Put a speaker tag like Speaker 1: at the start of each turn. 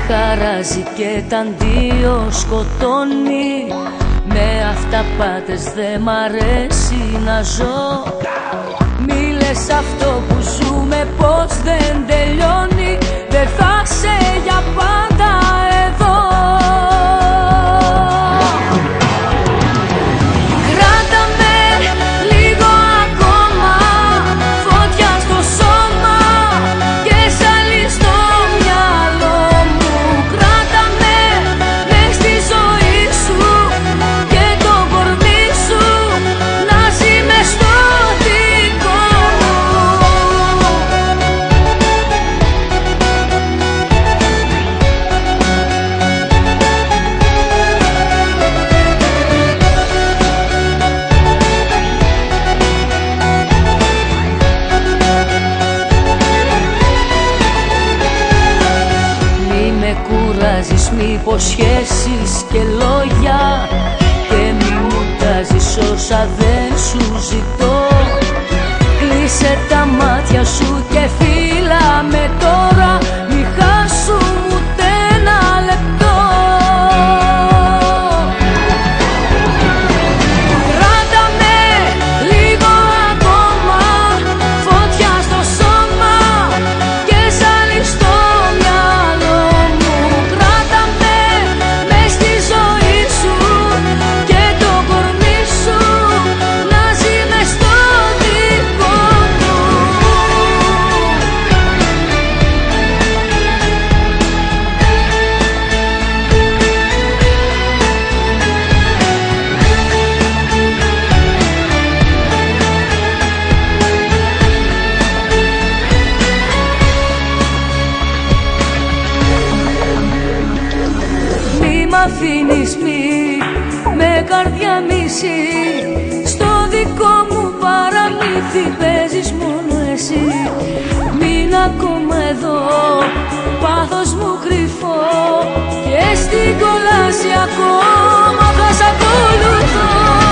Speaker 1: χαράζει και τα αντίο σκοτώνει. Με αυταπάτες δε μ' αρέσει να ζω. Μη λες αυτό που ζούμε πως δεν τελειώνει. Δεν θα σε για πάντα εδώ. Κράτα με λίγο ακόμα, φωτιά στο σώμα και σαλί στο μυαλό μου. Κράτα με μες στη ζωή σου και το κορμί σου να ζει μες στο δικό μου. Μη με κουράζεις, μη υποσχέσεις και λόγια και μη μου τάζεις όσα δεν σου ζητώ. Κλείσε τα μάτια σου και φύλλα με τώρα, μη χάσουν ούτε ένα λεπτό. Κράτα με λίγο ακόμα, φωτιά στο σώμα και σαλί στο μυαλό μου. Κράτα με μες στη ζωή σου και το κορμί σου να ζει μες στο δικό μου. Μη μ' αφήνεις, μη με καρδιά μισή. Στο δικό μου παραμύθι παίζεις μόνο εσύ. Μείν' ακόμα εδώ, πάθος μου κρυφό και στην κόλαση ακόμα θα σ' ακολουθώ.